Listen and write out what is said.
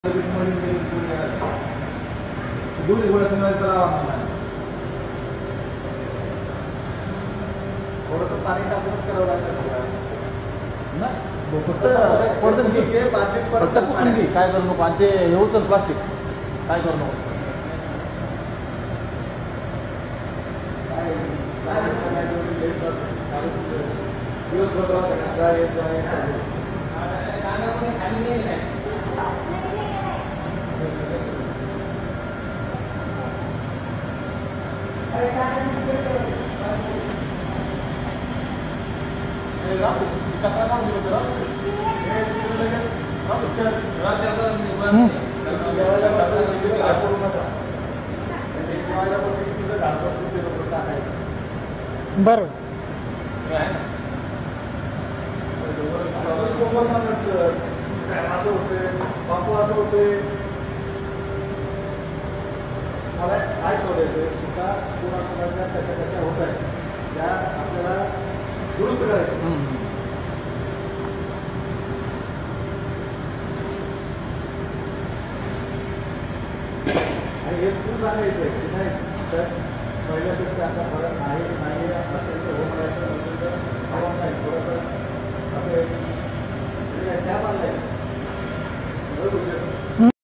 दूध थोडंसं थोडंसं पाणी टाकूनच करावं लागतं ना. फक्त पुसून घे, काय करू नको. आणि ते हे उचल प्लास्टिक, काय करू नको. बरं असं होते बापू असं होते. मला काय शोधायचं चुका कोणाकोणाच्या कशा कशा होत आहेत त्या आपल्याला दुरुस्त करायचं. आणि हे तू सांगायचं की नाही तर पहिल्यापेक्षा आता फरक आहे नाही असेल तर